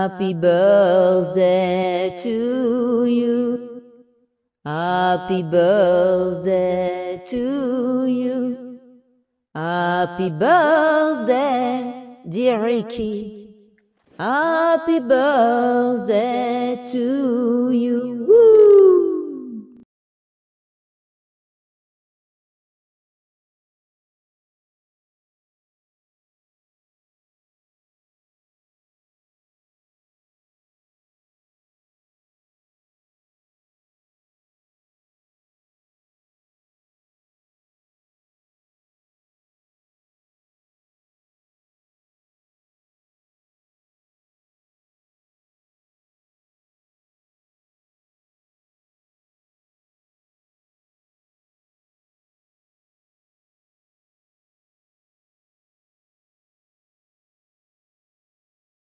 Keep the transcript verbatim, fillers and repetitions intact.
Happy birthday to you. Happy birthday to you. Happy birthday, dear Ricky. Happy birthday to you. Woo!